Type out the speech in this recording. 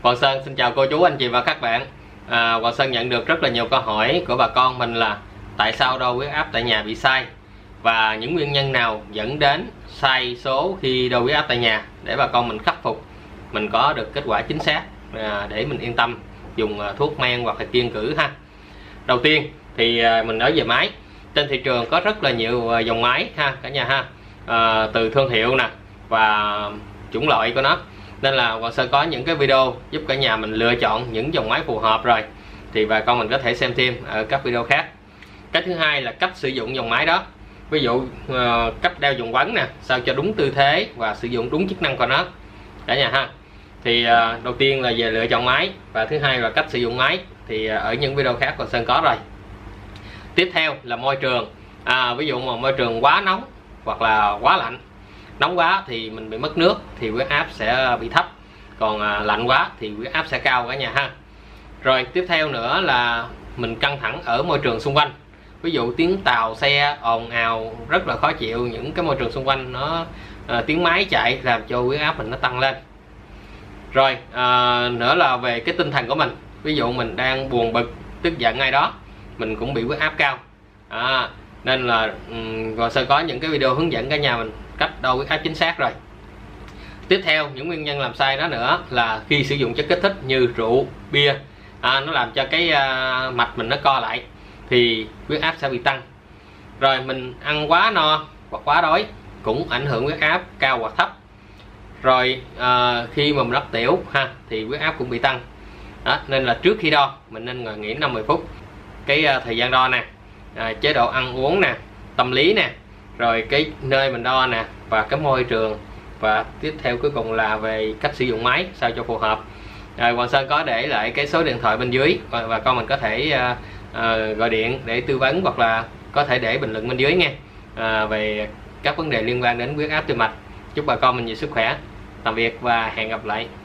Hoàng Sơn xin chào cô chú, anh chị và các bạn. Hoàng Sơn nhận được rất là nhiều câu hỏi của bà con mình là tại sao đo huyết áp tại nhà bị sai và những nguyên nhân nào dẫn đến sai số khi đo huyết áp tại nhà, để bà con mình khắc phục, mình có được kết quả chính xác để mình yên tâm dùng thuốc men hoặc là kiêng cữ ha. Đầu tiên thì mình nói về máy. Trên thị trường có rất là nhiều dòng máy ha cả nhà ha, từ thương hiệu nè và chủng loại của nó, nên là Hoàng Sơn có những cái video giúp cả nhà mình lựa chọn những dòng máy phù hợp rồi, thì bà con mình có thể xem thêm ở các video khác. Cái thứ hai là cách sử dụng dòng máy đó, ví dụ cách đeo vùng quấn nè, sao cho đúng tư thế và sử dụng đúng chức năng của nó cả nhà ha. Thì đầu tiên là về lựa chọn máy, và thứ hai là cách sử dụng máy thì ở những video khác Hoàng Sơn có rồi. Tiếp theo là môi trường, ví dụ mà môi trường quá nóng hoặc là quá lạnh. Nóng quá thì mình bị mất nước thì huyết áp sẽ bị thấp, còn lạnh quá thì huyết áp sẽ cao cả nhà ha. Rồi tiếp theo nữa là mình căng thẳng ở môi trường xung quanh, ví dụ tiếng tàu xe ồn ào rất là khó chịu, những cái môi trường xung quanh nó tiếng máy chạy làm cho huyết áp mình nó tăng lên. Rồi nữa là về cái tinh thần của mình, ví dụ mình đang buồn bực tức giận ai đó mình cũng bị huyết áp cao, nên là Hoàng Sơn có những cái video hướng dẫn cả nhà mình cách đo huyết áp chính xác rồi. Tiếp theo những nguyên nhân làm sai đó nữa là khi sử dụng chất kích thích như rượu, bia, nó làm cho cái mạch mình nó co lại thì huyết áp sẽ bị tăng. Rồi mình ăn quá no hoặc quá đói cũng ảnh hưởng huyết áp cao hoặc thấp. Rồi khi mà mình đắp tiểu ha thì huyết áp cũng bị tăng đó, nên là trước khi đo mình nên ngồi nghỉ 50 phút. Cái thời gian đo nè, chế độ ăn uống nè, tâm lý nè, rồi cái nơi mình đo nè, và cái môi trường, và tiếp theo cuối cùng là về cách sử dụng máy sao cho phù hợp. Hoàng Sơn có để lại cái số điện thoại bên dưới, và con mình có thể gọi điện để tư vấn, hoặc là có thể để bình luận bên dưới nghe về các vấn đề liên quan đến huyết áp tim mạch. Chúc bà con mình nhiều sức khỏe. Tạm biệt và hẹn gặp lại.